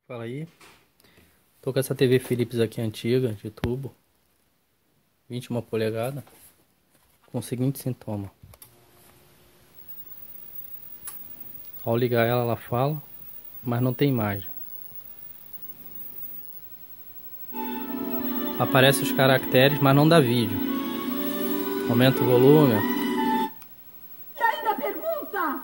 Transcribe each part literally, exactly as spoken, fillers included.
Fala aí. Tô com essa T V Philips aqui antiga, de tubo, vinte e uma polegadas, com o seguinte sintoma. Ao ligar ela, ela fala, mas não tem imagem. Aparece os caracteres, mas não dá vídeo. Aumenta o volume. E ainda pergunta?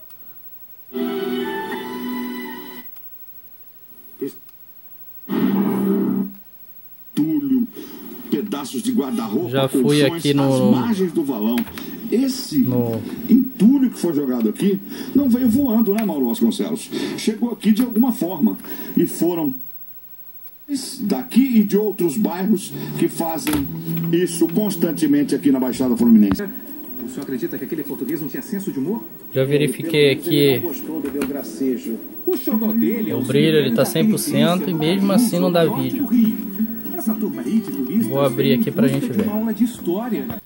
Entulho, pedaços de guarda-roupa, Já fui aqui no as margens do valão. Esse no... entulho que foi jogado aqui não veio voando, né, Mauro Vasconcelos? Chegou aqui de alguma forma. E foram daqui e de outros bairros que fazem isso constantemente aqui na Baixada Fluminense. O senhor acredita que aquele português não tinha senso de humor? Já verifiquei aqui O xodó dele é o brilho, ele tá cem por cento e mesmo assim não dá vídeo. Essa turma aí de turistas Vou abrir aqui pra gente ver. uma aula de história.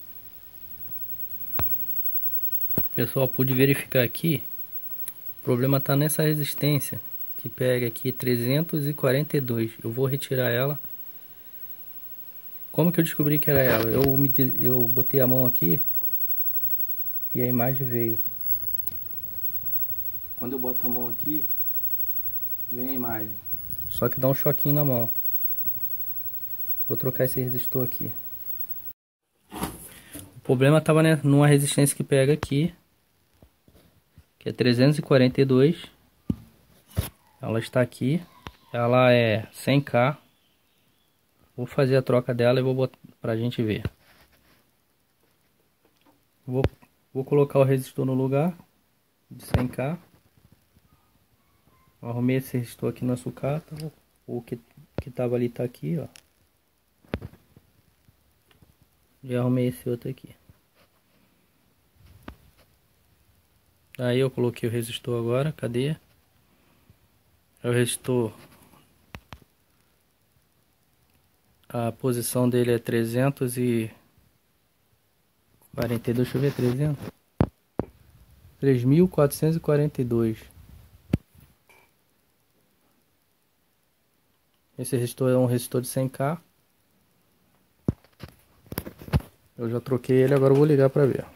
Pessoal, pude verificar aqui. O problema tá nessa resistência, que pega aqui trezentos e quarenta e dois. Eu vou retirar ela. Como que eu descobri que era ela? Eu, me, eu botei a mão aqui e a imagem veio. Quando eu boto a mão aqui, vem a imagem. Só que dá um choquinho na mão. Vou trocar esse resistor aqui. O problema estava, né, numa resistência que pega aqui, que é trezentos e quarenta e dois. Ela está aqui. Ela é cem K. Vou fazer a troca dela e vou botar pra gente ver. Vou, vou colocar o resistor no lugar de cem K. Arrumei esse resistor aqui na sucata. O que que tava ali tá aqui, ó. Já arrumei esse outro aqui. Aí eu coloquei o resistor agora. Cadê? É o resistor. A posição dele é trezentos e quarenta e dois. Deixa eu ver, trezentos. três mil quatrocentos e quarenta e dois. Esse resistor é um resistor de cem K. Eu já troquei ele, agora eu vou ligar para ver.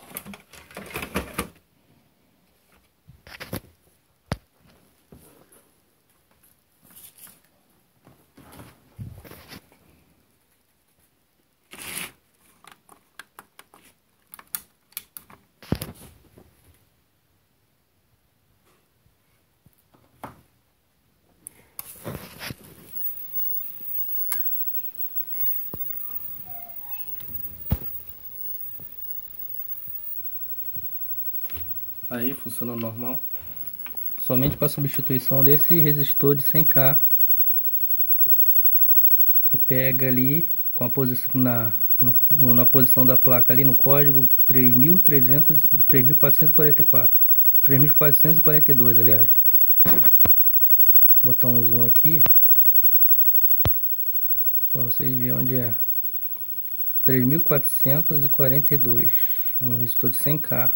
Aí, funcionando normal. Somente para substituição desse resistor de cem K, que pega ali com a posição na, no, na posição da placa ali no código três mil trezentos, três mil quatrocentos e quarenta e quatro, três mil quatrocentos e quarenta e dois, aliás. Vou botar um zoom aqui para vocês verem onde é. três mil quatrocentos e quarenta e dois, um resistor de cem K.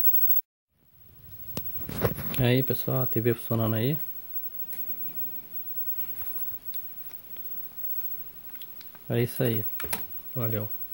Aí pessoal, a T V funcionando aí. É isso aí. Valeu.